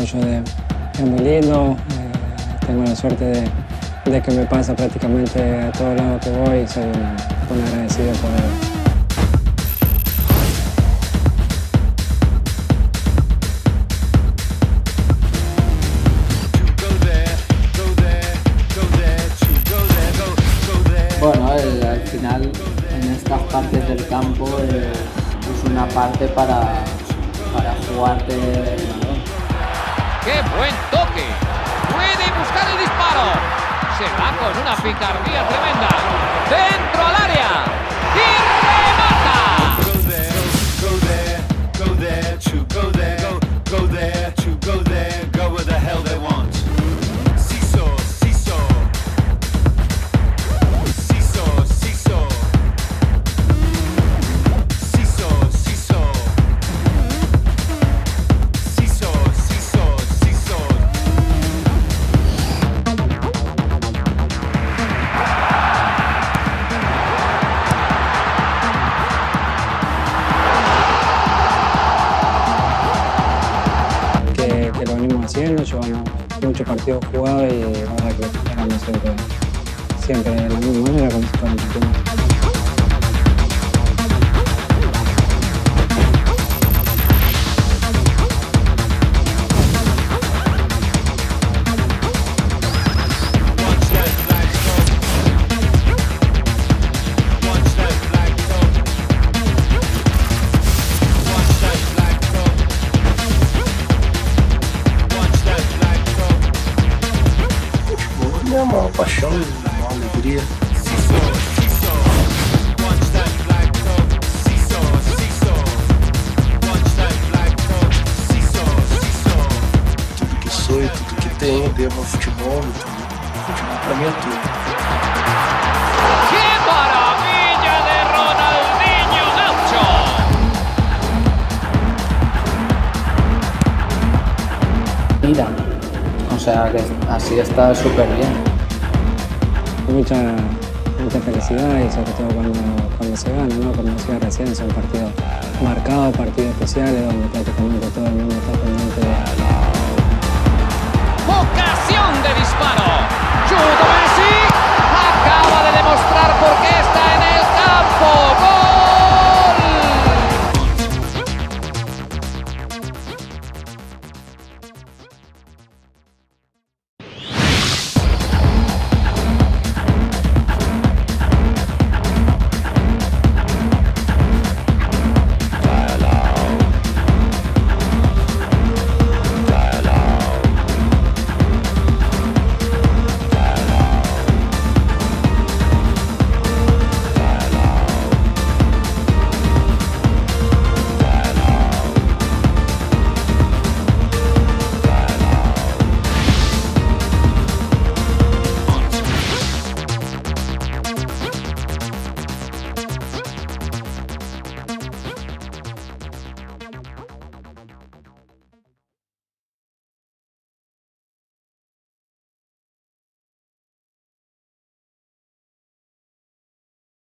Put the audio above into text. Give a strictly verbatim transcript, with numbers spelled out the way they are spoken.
apoyo de, es muy lindo. Eh, tengo la suerte de, de que me pasa prácticamente a todos lados que voy y soy un, un agradecido por él. Bueno, el, al final en estas partes del campo eh, es una parte para, para jugarte el balón. ¡Qué buen toque! ¡Puede buscar el disparo! Se va con una picardía tremenda. ¡Dentro al área! ¡Y remata! Go there, go there, go there, to go there, go, go there, to go there, go where the hell they want. Que lo venimos haciendo, llevamos muchos partidos jugados y la verdad que ganamos siempre, siempre de la misma manera como si fuera un campeón. É uma paixão, uma alegria. Tudo que sou e tudo que tenho devo ao futebol. Então, o futebol para mim é tudo. ¡Qué maravilla de Ronaldinho Gaucho! Mira, o sea que así está súper bien. Mucha, mucha felicidad y sobre todo cuando, cuando se gana, ¿no? Como decía recién, son partidos marcados, partidos especiales donde prácticamente todo el mundo está pendiente de,